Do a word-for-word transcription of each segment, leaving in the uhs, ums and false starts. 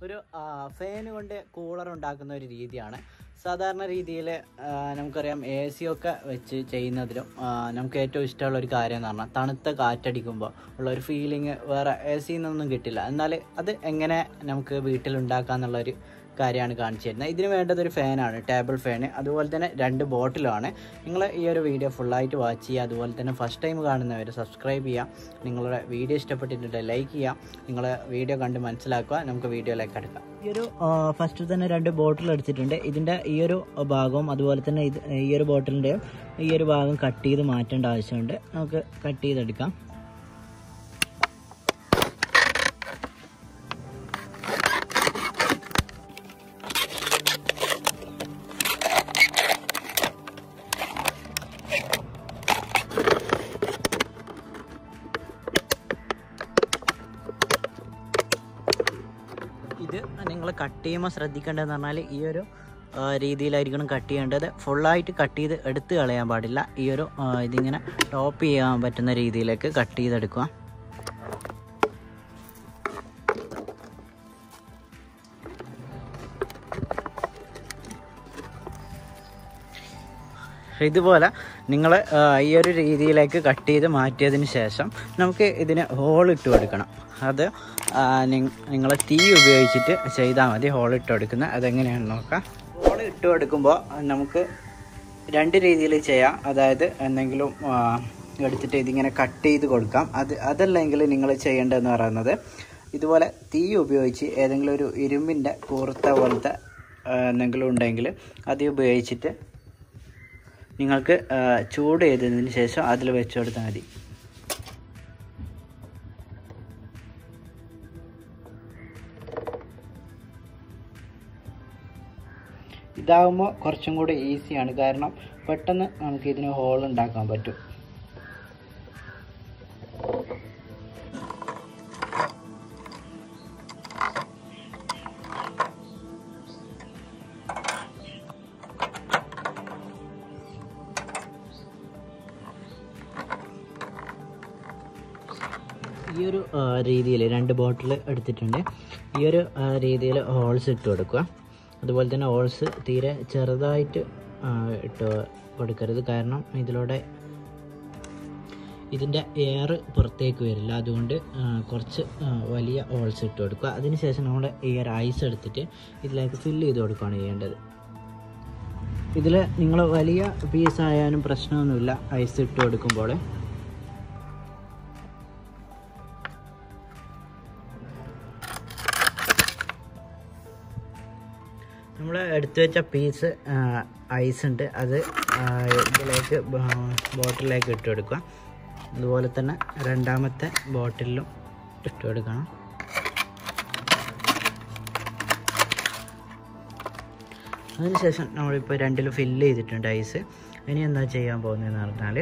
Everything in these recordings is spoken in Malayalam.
ഒരു ഫാൻ കൊണ്ട് കൂളർ ഉണ്ടാക്കുന്ന ഒരു രീതിയാണ്. സാധാരണ രീതിയിൽ നമുക്കറിയാം എ സി ഒക്കെ വെച്ച് ചെയ്യുന്നതിലും നമുക്ക് ഏറ്റവും ഇഷ്ടമുള്ള ഒരു കാര്യം എന്ന് പറഞ്ഞാൽ തണുത്ത കാറ്റടിക്കുമ്പോൾ ഉള്ള ഒരു ഫീലിംഗ് വേറെ എ സിയിൽ നിന്നൊന്നും കിട്ടില്ല. എന്നാൽ അത് എങ്ങനെ നമുക്ക് വീട്ടിലുണ്ടാക്കാം എന്നുള്ളൊരു കാര്യമാണ് കാണിച്ചു തരുന്നത്. ഇതിന് വേണ്ടത് ഒരു ഫാനാണ്, ടേബിൾ ഫാന്. അതുപോലെ തന്നെ രണ്ട് ബോട്ടിലാണ്. നിങ്ങൾ ഈ ഒരു വീഡിയോ ഫുള്ളായിട്ട് വാച്ച് ചെയ്യുക. അതുപോലെ തന്നെ ഫസ്റ്റ് ടൈം കാണുന്നവർ സബ്സ്ക്രൈബ് ചെയ്യുക. നിങ്ങളുടെ വീഡിയോ ഇഷ്ടപ്പെട്ടിട്ടുണ്ടെങ്കിൽ ലൈക്ക് ചെയ്യുക. നിങ്ങൾ വീഡിയോ കണ്ട് മനസ്സിലാക്കുക. നമുക്ക് വീഡിയോയിലേക്ക് എടുക്കാം. ഈ ഒരു ഫസ്റ്റ് തന്നെ രണ്ട് ബോട്ടിൽ എടുത്തിട്ടുണ്ട്. ഇതിൻ്റെ ഈ ഒരു ഭാഗവും അതുപോലെ തന്നെ ഇത് ഈ ഒരു ബോട്ടിലിൻ്റെയും ഈ ഒരു ഭാഗം കട്ട് ചെയ്ത് മാറ്റേണ്ട ആവശ്യമുണ്ട്. നമുക്ക് കട്ട് ചെയ്തെടുക്കാം. ഇത് നിങ്ങൾ കട്ട് ചെയ്യുമ്പോൾ ശ്രദ്ധിക്കേണ്ടതെന്ന് പറഞ്ഞാൽ ഈ ഒരു രീതിയിലായിരിക്കണം കട്ട് ചെയ്യേണ്ടത്. ഫുള്ളായിട്ട് കട്ട് ചെയ്ത് എടുത്ത് കളയാൻ പാടില്ല. ഈ ഒരു ഇതിങ്ങനെ ടോപ്പ് ചെയ്യാൻ പറ്റുന്ന രീതിയിലേക്ക് കട്ട് ചെയ്തെടുക്കുക. ഇതുപോലെ നിങ്ങൾ ഈ ഒരു രീതിയിലേക്ക് കട്ട് ചെയ്ത് മാറ്റിയതിന് ശേഷം നമുക്ക് ഇതിന് ഹോൾ ഇട്ട് കൊടുക്കണം. അത് നിങ്ങൾ തീ ഉപയോഗിച്ചിട്ട് ചെയ്താൽ മതി ഹോൾ ഇട്ട് കൊടുക്കുന്നത്. അതെങ്ങനെയാണെന്ന് നോക്കാം. ഹോൾ ഇട്ട് കൊടുക്കുമ്പോൾ നമുക്ക് രണ്ട് രീതിയിൽ ചെയ്യാം. അതായത് എന്തെങ്കിലും എടുത്തിട്ട് ഇതിങ്ങനെ കട്ട് ചെയ്ത് കൊടുക്കാം. അത് അതല്ലെങ്കിൽ നിങ്ങൾ ചെയ്യേണ്ടതെന്ന് പറയുന്നത് ഇതുപോലെ തീ ഉപയോഗിച്ച് ഏതെങ്കിലും ഒരു ഇരുമ്പിൻ്റെ കൂർത്ത പോലത്തെ എന്തെങ്കിലും ഉണ്ടെങ്കിൽ അത് ഉപയോഗിച്ചിട്ട് നിങ്ങൾക്ക് ചൂട് ചെയ്തതിന് ശേഷം അതിൽ വെച്ച് കൊടുത്താൽ മതി. ഇതാകുമ്പോൾ കുറച്ചും കൂടി ഈസിയാണ്, കാരണം പെട്ടെന്ന് നമുക്ക് ഇതിന് ഹോൾ ഉണ്ടാക്കാൻ പറ്റും. ഈ ഒരു രീതിയിൽ രണ്ട് ബോട്ടിൽ എടുത്തിട്ടുണ്ട്. ഈ ഒരു രീതിയിൽ ഹോൾസ് ഇട്ട് കൊടുക്കുക. അതുപോലെ തന്നെ ഹോൾസ് തീരെ ചെറുതായിട്ട് ഇട്ട് കൊടുക്കരുത്, കാരണം ഇതിലൂടെ ഇതിൻ്റെ എയർ പുറത്തേക്ക് വരില്ല. അതുകൊണ്ട് കുറച്ച് വലിയ ഹോൾസ് ഇട്ട് കൊടുക്കുക. അതിനുശേഷം നമ്മുടെ ഈ ഒരു ഐസ് എടുത്തിട്ട് ഇതിലേക്ക് ഫില്ല് ചെയ്ത് കൊടുക്കുകയാണ് ചെയ്യേണ്ടത്. ഇതിൽ നിങ്ങൾ വലിയ പീസായാലും പ്രശ്നമൊന്നുമില്ല ഐസ് ഇട്ട് കൊടുക്കുമ്പോൾ. നമ്മൾ എടുത്തു വെച്ച പീസ് ഐസ് ഉണ്ട്, അത് ഇതിലേക്ക് ബോട്ടിലേക്ക് ഇട്ട് കൊടുക്കുക. അതുപോലെ തന്നെ രണ്ടാമത്തെ ബോട്ടിലും ഇട്ട് കൊടുക്കണം. അതിനുശേഷം നമ്മളിപ്പോൾ രണ്ടിലും ഫില്ല് ചെയ്തിട്ടുണ്ട് ഐസ്. ഇനി എന്താ ചെയ്യാൻ പോകുന്നതെന്ന് പറഞ്ഞാൽ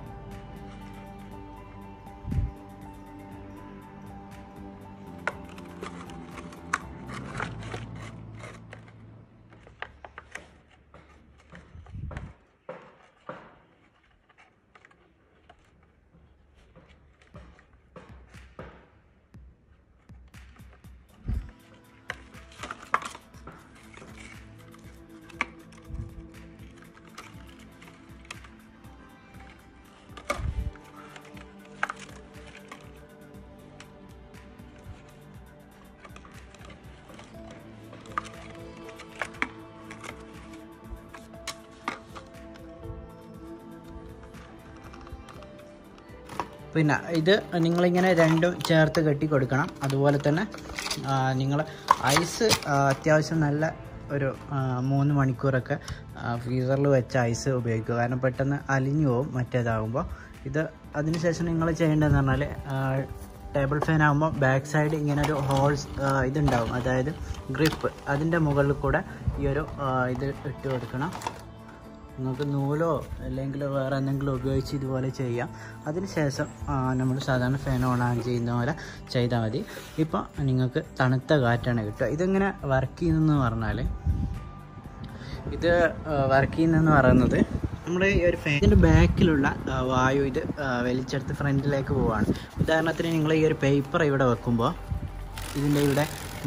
പിന്നെ ഇത് നിങ്ങളിങ്ങനെ രണ്ടും ചേർത്ത് കെട്ടി കൊടുക്കണം. അതുപോലെ തന്നെ നിങ്ങൾ ഐസ് അത്യാവശ്യം നല്ല ഒരു മൂന്ന് മണിക്കൂറൊക്കെ ഫ്രീസറിൽ വെച്ച ഐസ് ഉപയോഗിക്കുക, കാരണം പെട്ടെന്ന് അലിഞ്ഞു പോകും മറ്റേതാകുമ്പോൾ. ഇത് അതിനുശേഷം നിങ്ങൾ ചെയ്യേണ്ടതെന്ന് പറഞ്ഞാൽ ടേബിൾ ഫാൻ ആകുമ്പോൾ ബാക്ക് സൈഡ് ഇങ്ങനെ ഒരു ഹോൾസ് ഇതുണ്ടാവും, അതായത് ഗ്രിപ്പ്. അതിൻ്റെ മുകളിൽ കൂടെ ഈ ഒരു ഇത് ഇട്ട് കൊടുക്കണം. നിങ്ങൾക്ക് നൂലോ അല്ലെങ്കിൽ വേറെ എന്തെങ്കിലും ഉപയോഗിച്ച് ഇതുപോലെ ചെയ്യാം. അതിനുശേഷം നമ്മൾ സാധാരണ ഫാൻ ഓൺ ആൻ ചെയ്യുന്ന പോലെ ചെയ്താൽ മതി. ഇപ്പോൾ നിങ്ങൾക്ക് തണുത്ത കാറ്റാണ് കിട്ടുക. ഇതെങ്ങനെ വർക്ക് ചെയ്യുന്നതെന്ന് പറഞ്ഞാൽ ഇത് വർക്ക് ചെയ്യുന്നതെന്ന് പറയുന്നത് നമ്മുടെ ഈ ഒരു ഫാനിൻ്റെ ബാക്കിലുള്ള വായു ഇത് വലിച്ചെടുത്ത് ഫ്രണ്ടിലേക്ക് പോവുകയാണ്. ഉദാഹരണത്തിന് നിങ്ങൾ ഈ ഒരു പേപ്പർ ഇവിടെ വെക്കുമ്പോൾ ഇതിൻ്റെ ഇവിടെ ഇങ്ങനെ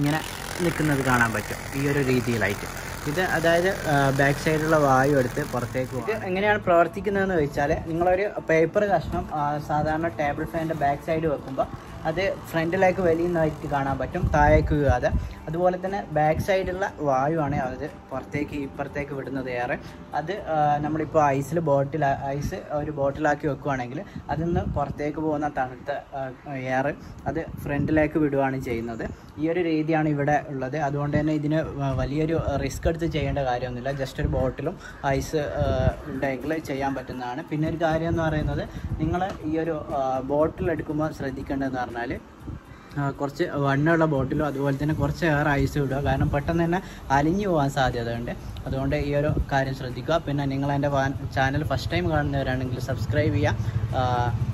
നിൽക്കുന്നത് കാണാൻ പറ്റും ഈ ഒരു രീതിയിലായിട്ട്. ഇത് അതായത് ബാക്ക് സൈഡിലുള്ള വായു എടുത്ത് പുറത്തേക്ക് പോകും. ഇത് എങ്ങനെയാണ് പ്രവർത്തിക്കുന്നതെന്ന് വെച്ചാൽ നിങ്ങളൊരു പേപ്പർ കഷ്ണം സാധാരണ ടേബിൾ ഫാനിൻ്റെ ബാക്ക് സൈഡ് വെക്കുമ്പോൾ അത് ഫ്രണ്ടിലേക്ക് വലിയുന്നതായിട്ട് കാണാൻ പറ്റും, താഴേക്ക് വീഴാതെ. അതുപോലെ തന്നെ ബാക്ക് സൈഡിലുള്ള വായുവാണ് അത് പുറത്തേക്ക് ഇപ്പുറത്തേക്ക് വിടുന്നത് എയർ. അത് നമ്മളിപ്പോൾ ഐസിൽ ബോട്ടിൽ ഐസ് ഒരു ബോട്ടിലാക്കി വെക്കുകയാണെങ്കിൽ അതിൽ നിന്ന് പുറത്തേക്ക് പോകുന്ന തണുത്ത എയർ അത് ഫ്രണ്ടിലേക്ക് വിടുകയാണ് ചെയ്യുന്നത്. ഈ ഒരു രീതിയാണ് ഇവിടെ ഉള്ളത്. അതുകൊണ്ട് തന്നെ ഇതിന് വലിയൊരു റിസ്ക് എടുത്ത് ചെയ്യേണ്ട കാര്യമൊന്നുമില്ല. ജസ്റ്റ് ഒരു ബോട്ടിലും ഐസ് ഉണ്ടെങ്കിൽ ചെയ്യാൻ പറ്റുന്നതാണ്. പിന്നെ ഒരു കാര്യം എന്ന് പറയുന്നത്, നിങ്ങൾ ഈ ഒരു ബോട്ടിൽ എടുക്കുമ്പോൾ ശ്രദ്ധിക്കേണ്ടതെന്ന് പറഞ്ഞാൽ കുറച്ച് വണ്ണമുള്ള ബോട്ടിലും അതുപോലെ തന്നെ കുറച്ച് ഏറെ ഐസ് ഇടുക. കാരണം പെട്ടെന്ന് തന്നെ അലിഞ്ഞു പോകാൻ സാധ്യതയുണ്ട്. അതുകൊണ്ട് ഈ ഒരു കാര്യം ശ്രദ്ധിക്കുക. പിന്നെ നിങ്ങൾ എൻ്റെ ചാനൽ ഫസ്റ്റ് ടൈം കാണുന്നവരാണെങ്കിൽ സബ്സ്ക്രൈബ് ചെയ്യുക.